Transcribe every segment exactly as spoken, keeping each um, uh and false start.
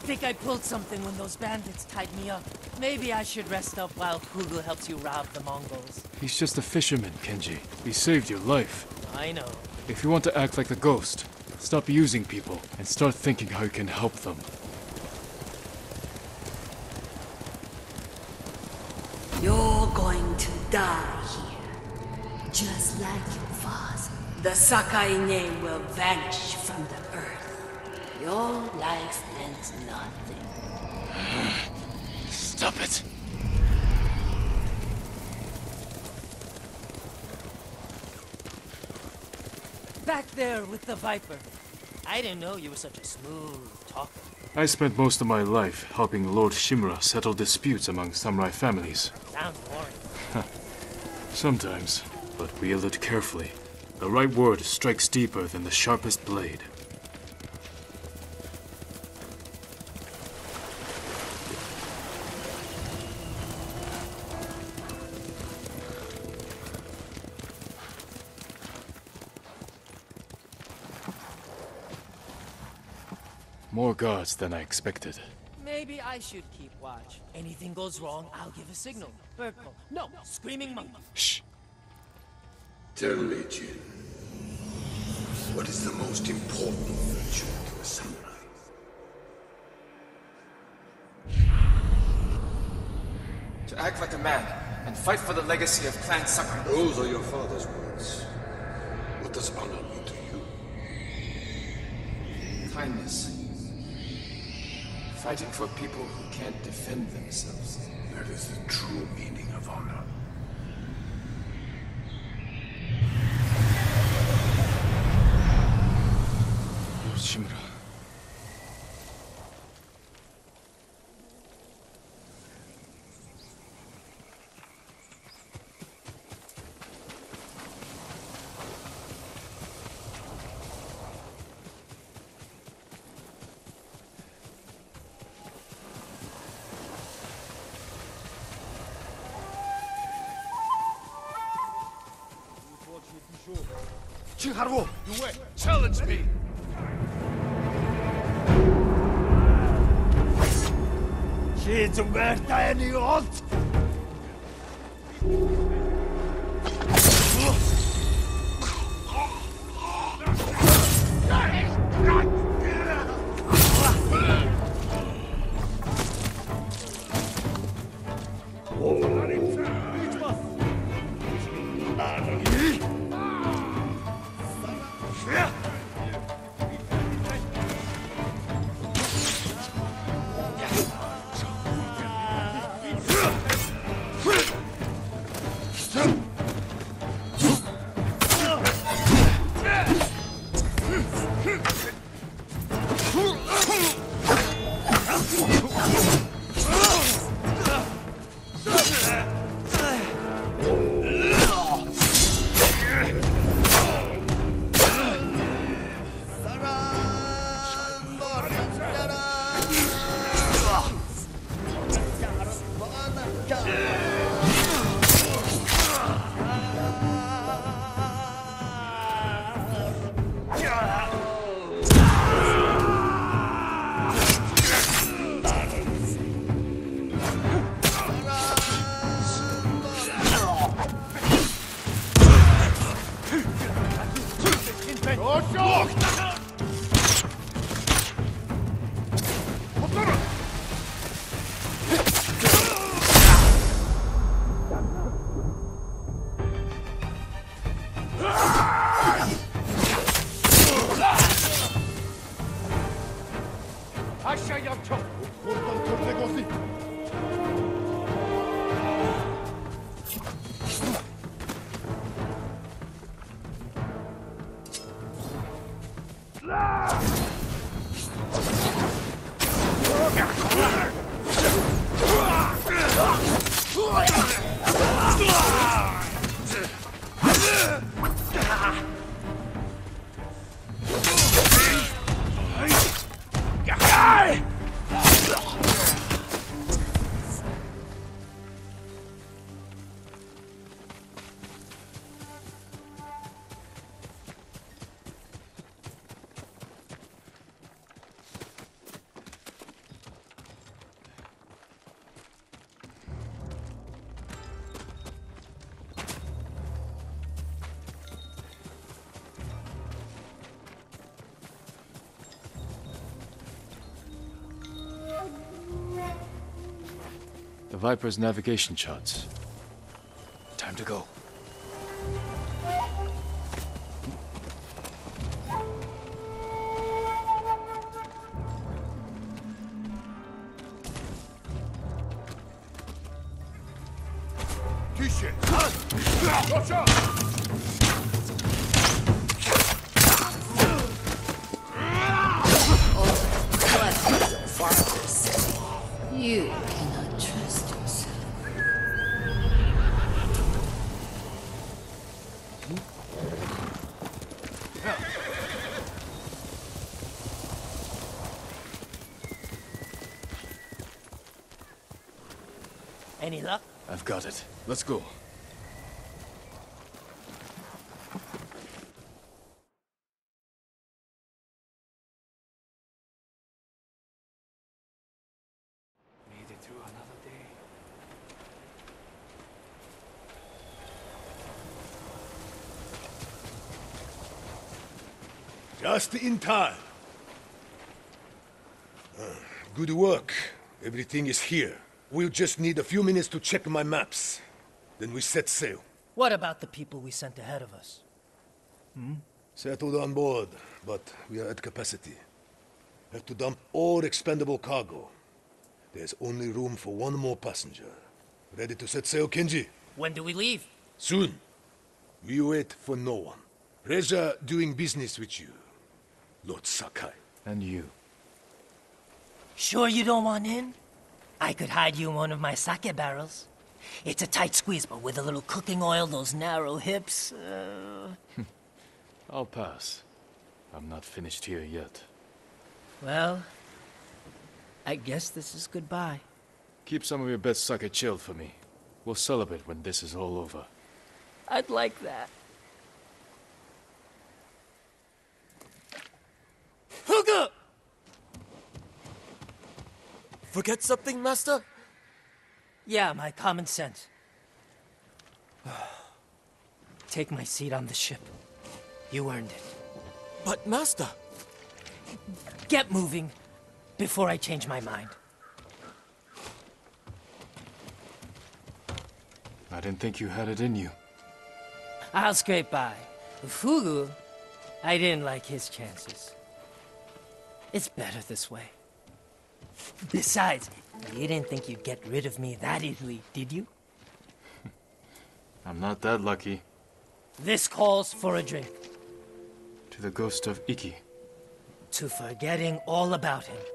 think I pulled something when those bandits tied me up. Maybe I should rest up while Pugu helps you rob the Mongols. He's just a fisherman, Kenji. He saved your life. I know. If you want to act like the ghost, stop using people and start thinking how you can help them. You're going to die here, just like your father. The Sakai name will vanish from the earth. Your life meant nothing. Stop it! Back there with the Viper. I didn't know you were such a smooth talker. I spent most of my life helping Lord Shimura settle disputes among samurai families. Sounds boring. Sometimes, but wield it carefully. The right word strikes deeper than the sharpest blade. More guards than I expected. Maybe I should keep watch. Anything goes wrong, I'll give a signal. Bird call. No, screaming monkey. Shh. Tell me, Jin. What is the most important virtue to a samurai? To act like a man and fight for the legacy of Clan Saka. Those are your father's words. What does honor mean to you? Kindness. Fighting for people who can't defend themselves. That is the true meaning of honor. Lord Shimura. Chiharu, challenge me! She's worth any odds. The Viper's navigation charts. Time to go. Watch out! You cannot trust yourself. Any luck? I've got it. Let's go. Made it through another day. Just in time. Uh, good work. Everything is here. We'll just need a few minutes to check my maps. Then we set sail. What about the people we sent ahead of us? Hmm? Settled on board, but we are at capacity. Have to dump all expendable cargo. There's only room for one more passenger. Ready to set sail, Kenji? When do we leave? Soon. We wait for no one. Pleasure doing business with you, Lord Sakai. And you. Sure you don't want in? I could hide you in one of my sake barrels. It's a tight squeeze, but with a little cooking oil, those narrow hips... Uh... I'll pass. I'm not finished here yet. Well, I guess this is goodbye. Keep some of your best sake chilled for me. We'll celebrate when this is all over. I'd like that. Huga! Forget something, Master? Yeah, my common sense. Take my seat on the ship. You earned it. But, Master... Get moving, before I change my mind. I didn't think you had it in you. I'll scrape by. Fugu, I didn't like his chances. It's better this way. Besides, you didn't think you'd get rid of me that easily, did you? I'm not that lucky. This calls for a drink. To the ghost of Iki. To forgetting all about him.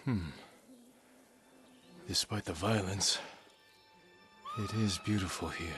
Despite the violence, it is beautiful here.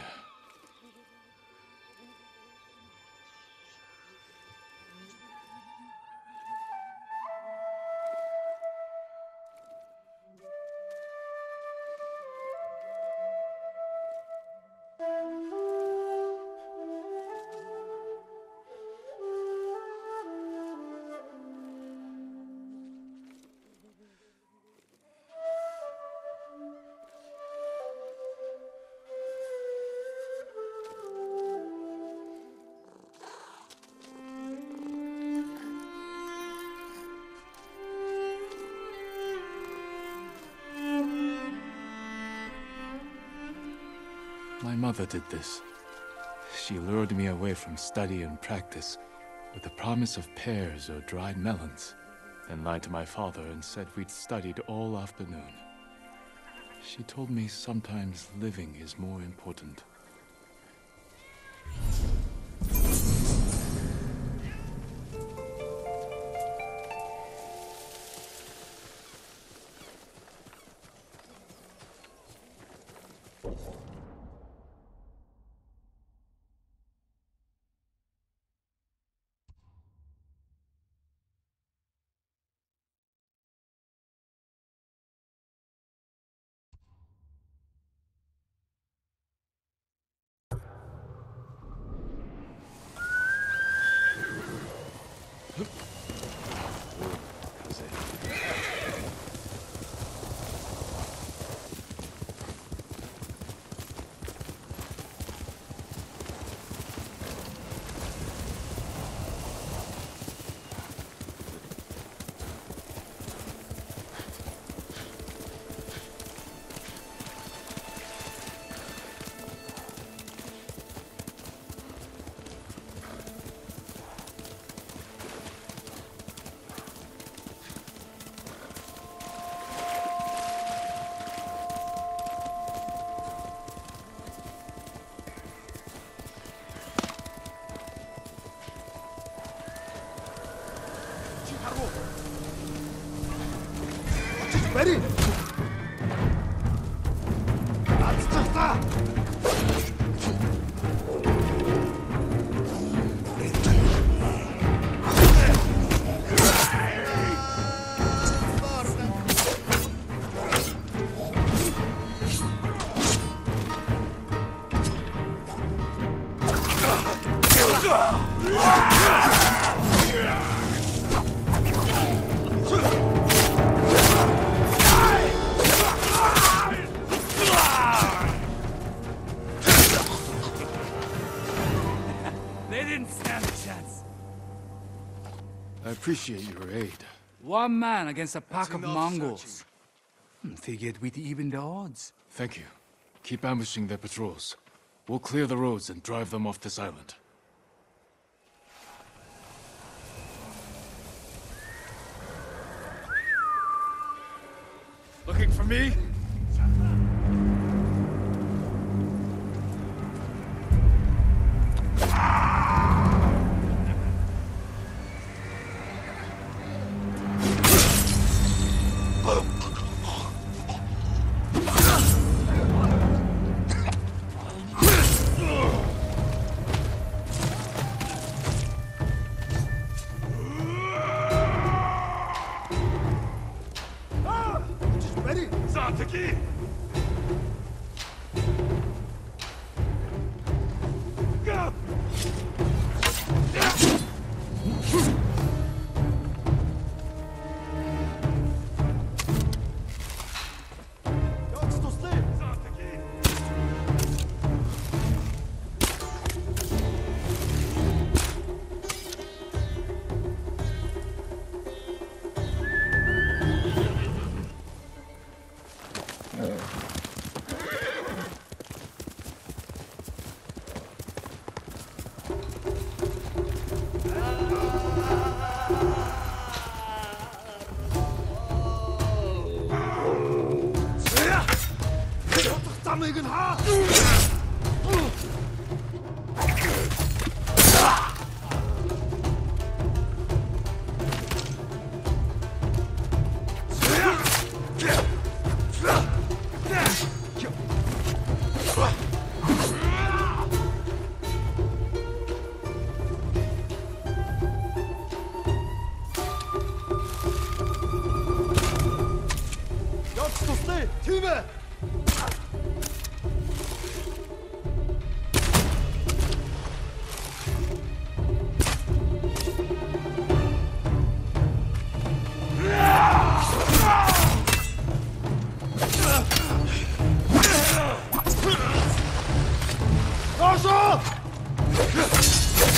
My mother did this. She lured me away from study and practice with the promise of pears or dried melons, then lied to my father and said we'd studied all afternoon. She told me sometimes living is more important. Ready? I appreciate your aid. One man against a pack of Mongols. Hmm, Figured we'd even the odds. Thank you. Keep ambushing their patrols. We'll clear the roads and drive them off this island. Looking for me? Yeah!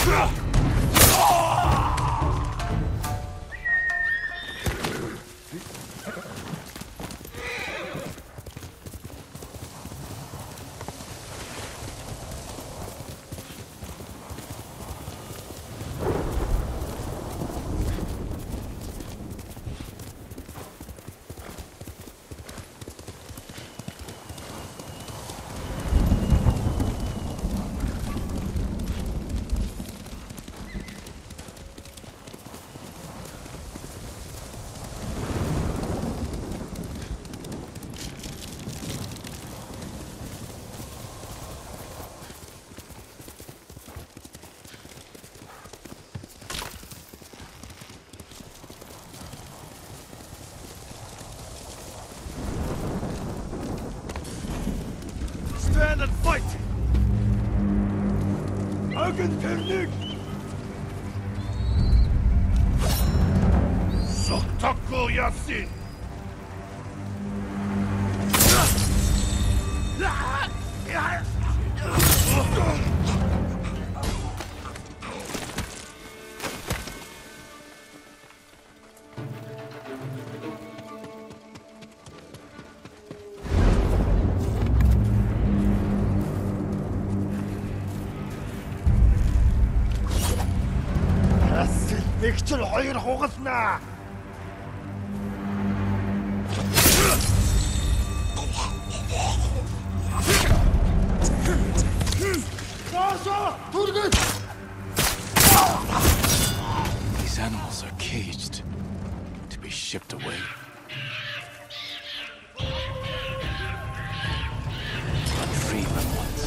Stand and fight! Agentechnik! Soktako Yasin! Нэгчл хоёр хугалнаа. These animals are caged to be shipped away. Free them once.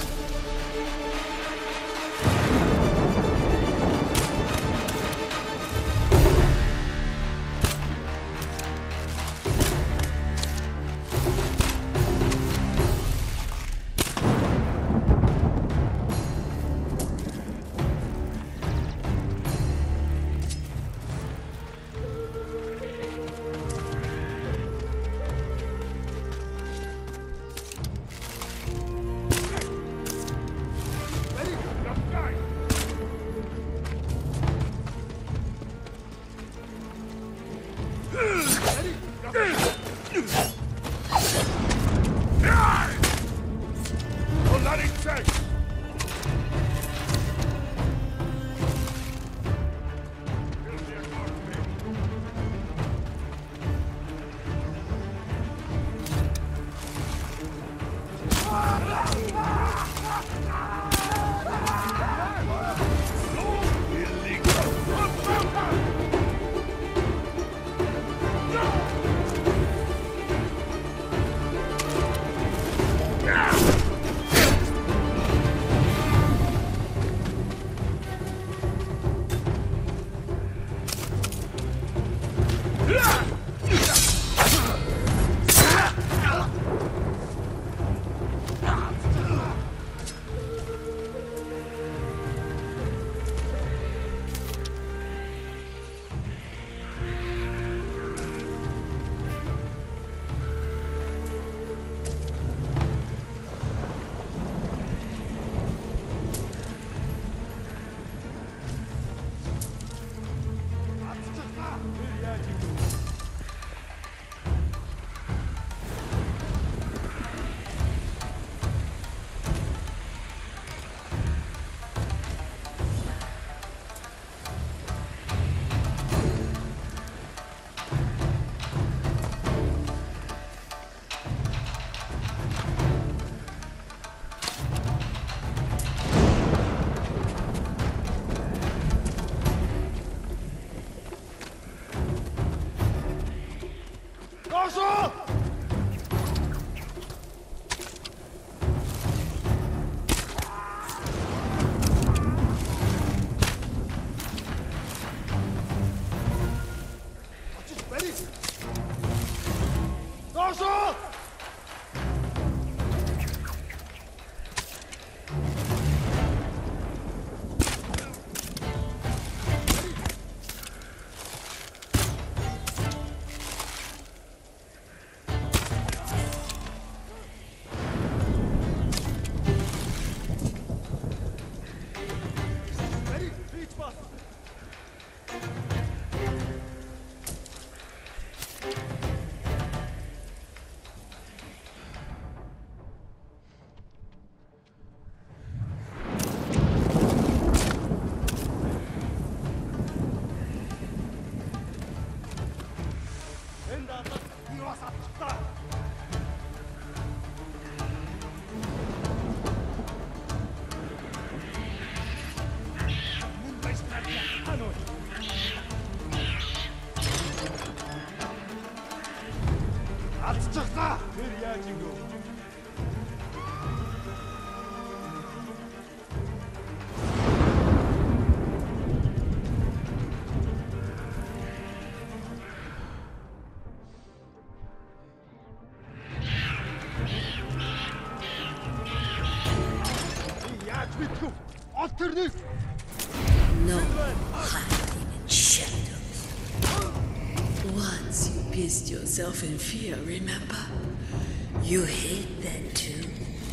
No hiding in shadows. Once you pissed yourself in fear, remember? You hate that too.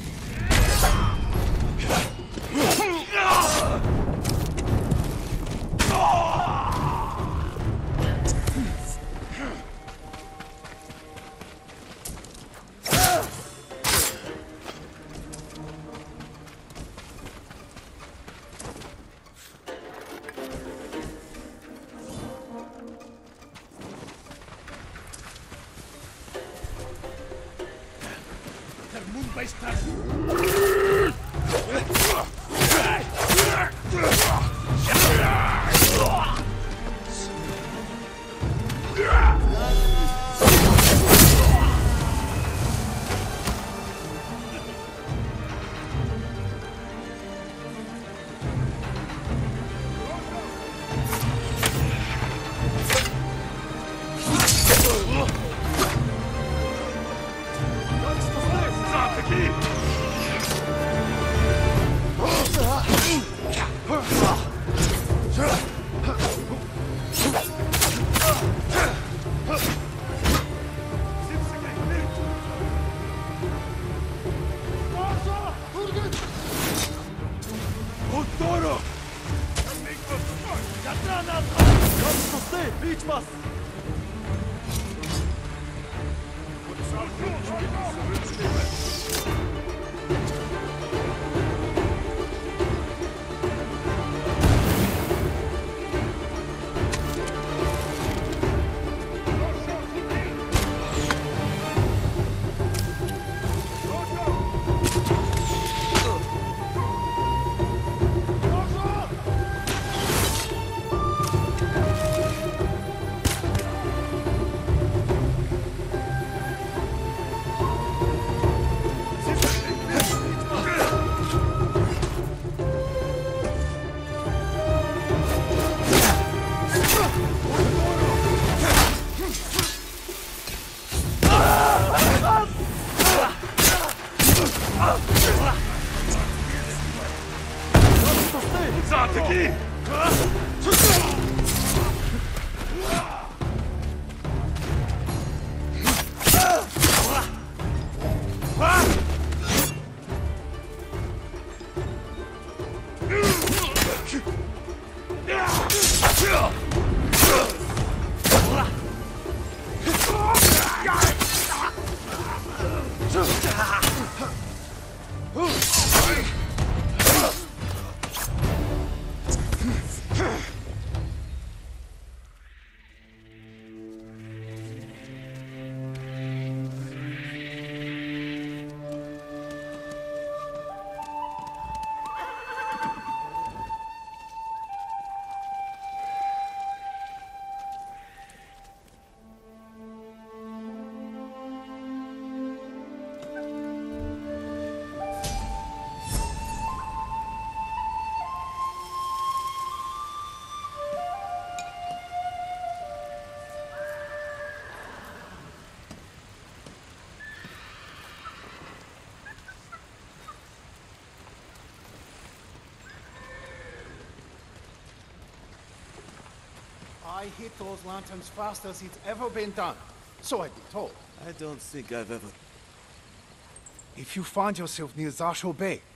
I hit those lanterns fast as it's ever been done. So I've been told. I don't think I've ever... If you find yourself near Zasho Bay,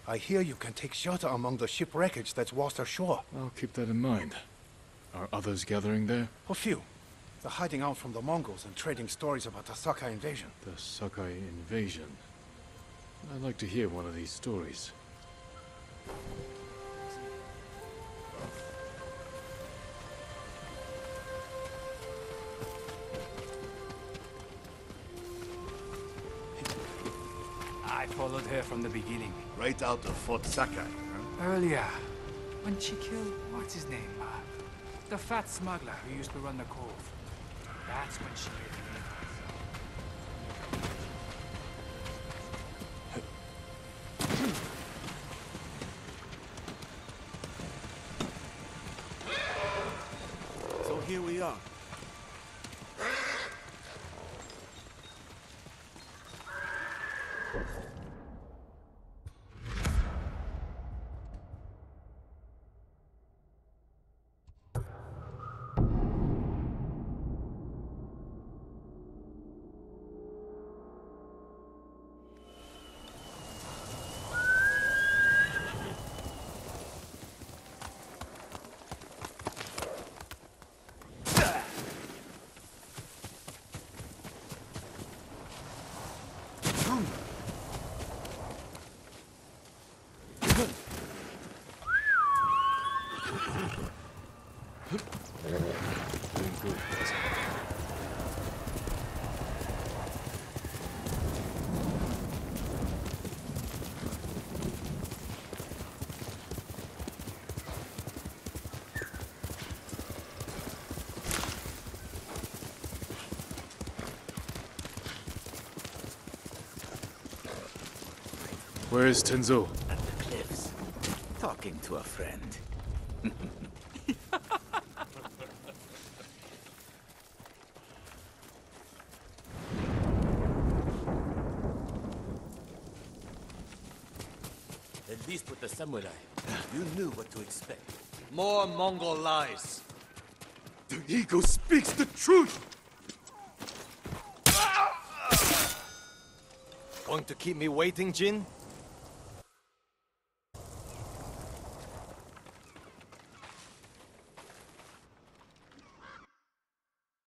I hear you can take shelter among the ship wreckage that's washed ashore. I'll keep that in mind. Are others gathering there? A few. They're hiding out from the Mongols and trading stories about the Sakai invasion. The Sakai invasion. I'd like to hear one of these stories. I followed her from the beginning. Right out of Fort Sakai, huh? Earlier, when she killed, what's his name? Uh, the fat smuggler who used to run the cove. That's when she made So here we are. Doing good. Where is Tenzo? At the cliffs, talking to a friend. At least with the samurai, you knew what to expect. More Mongol lies. The eagle speaks the truth! Going to keep me waiting, Jin?